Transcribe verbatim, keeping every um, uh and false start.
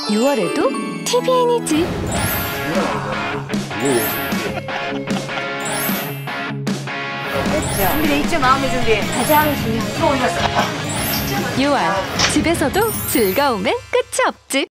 유월에도 티비엔이지. 준비돼 있죠? 마음의 준비. 가장 중요한 거 올렸어. 유월, 집에서도 즐거움엔 끝이 없지.